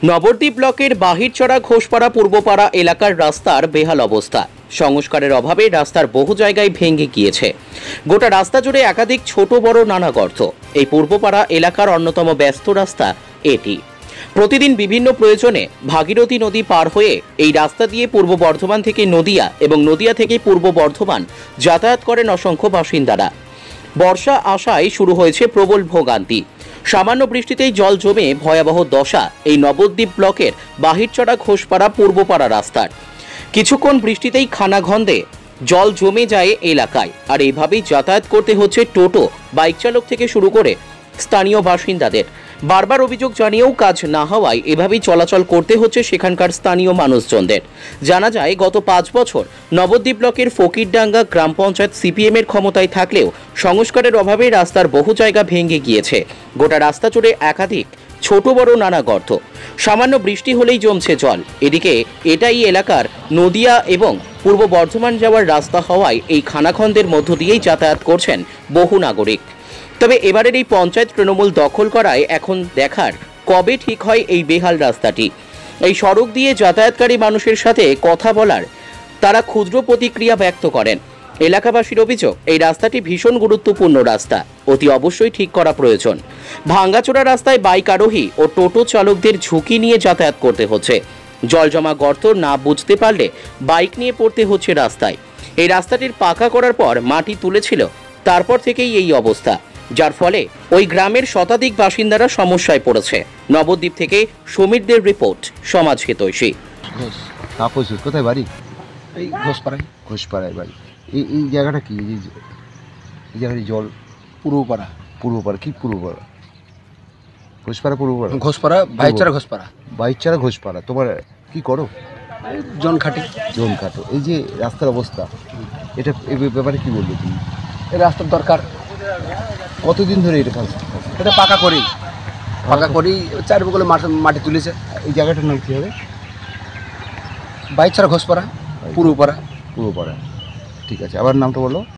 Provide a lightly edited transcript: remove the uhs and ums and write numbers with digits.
নবদ্বীপ ব্লকের বাহিরচড়া ঘোষপাড়া পূর্বপাড়া এলাকার রাস্তার বেহাল অবস্থা। সংস্কারের অভাবে রাস্তার বহু জায়গায় ভেঙে গিয়েছে। গোটা রাস্তা জুড়ে একাধিক ছোট বড় নানা গর্ত। এই পূর্বপাড়া এলাকার অন্যতম ব্যস্ত রাস্তা এটি। প্রতিদিন বিভিন্ন প্রয়োজনে ভাগীরথী নদী পার হয়ে এই রাস্তা দিয়ে পূর্ব বর্ধমান থেকে নদিয়া এবং নদিয়া থেকে পূর্ব বর্ধমান যাতায়াত করেন অসংখ্য বাসিন্দারা। বর্ষা আসায় শুরু হয়েছে প্রবল ভোগান্তি। সামান্য বৃষ্টিতেই জল জমে ভয়াবহ দশা এই নবদ্বীপ ব্লকের বাহিরচড়া ঘোষপাড়া পূর্বপাড়া রাস্তার। কিছুক্ষণ বৃষ্টিতেই খানাখন্দে জল জমে যায় এলাকায়, আর এইভাবেই যাতায়াত করতে হচ্ছে টোটো, বাইক চালক থেকে শুরু করে স্থানীয় বাসিন্দাদের। বারবার অভিযোগ জানিয়েও কাজ না হওয়ায় এভাবেই চলাচল করতে হচ্ছে সেখানকার স্থানীয় মানুষজনদের। জানা যায়, গত 5 বছর নবদ্বীপ ব্লকের ফকিরডাঙ্গা গ্রাম পঞ্চায়েত সিপিএম এর ক্ষমতায় থাকলেও সংস্কারের অভাবে রাস্তার বহু জায়গা ভেঙে গিয়েছে। গোটা রাস্তা জুড়ে একাধিক ছোট বড় নানা গর্ত। সামান্য বৃষ্টি হলেই জমছে জল। এদিকে এটাই এলাকার নদিয়া এবং পূর্ব বর্ধমান যাওয়ার রাস্তা হওয়ায় এই খানাখন্দের মধ্য দিয়েই যাতায়াত করছেন বহু নাগরিক। তবে এবারের এই পঞ্চায়েত তৃণমূল দখল করায় এখন দেখার কবে ঠিক হয় এই বেহাল রাস্তাটি। এই সড়ক দিয়ে যাতায়াতকারী মানুষের সাথে কথা বলার তারা ক্ষুদ্র প্রতিক্রিয়া ব্যক্ত করেন। এলাকাবাসীর অভিযোগ, এই রাস্তাটি ভীষণ গুরুত্বপূর্ণ রাস্তা, অতি অবশ্যই ঠিক করা প্রয়োজন। ভাঙ্গাচোরা রাস্তায় বাইক আরোহী ও টোটো চালকদের ঝুঁকি নিয়ে যাতায়াত করতে হচ্ছে। জল জমা গর্ত না বুঝতে পারলে বাইক নিয়ে পড়তে হচ্ছে রাস্তায়। এই রাস্তাটির পাকা করার পর মাটি তুলেছিল, তারপর থেকেই এই অবস্থা, যার ফলে ওই গ্রামের শতাধিক বাসিন্দারা সমস্যায় পড়েছে। নবদ্বীপ থেকে সমীরদের রিপোর্ট, সমাজ হিতৈষী। কোথায় বাড়ি? এই ঘোষপাড়ায়। ঘোষপাড়ায় বাড়ি। এই জায়গাটা কি? এই জায়গাটি জল পূর্বপাড়া। পূর্বপাড়া কি? পূর্বপাড়া ঘোষপাড়া পূর্বপাড়া ঘোষপাড়া ভাইচারা ঘোষপাড়া। বাইকচারা ঘোষপাড়া। তোমার কি করো? জন খাটি। জন কাটো। এই যে রাস্তার অবস্থা, এটা এই ব্যাপারে কি বলবে তুমি? এই রাস্তার দরকার। কতদিন ধরে এটা কাজ? এটা পাকা করি 4 বগলে মাটি তুলেছে। এই জায়গাটার নাম কী হবে? বাইচারা ঘোষপাড়া পূর্বপাড়া। পূর্বপাড়া। ঠিক আছে, আবার নামটা বলো।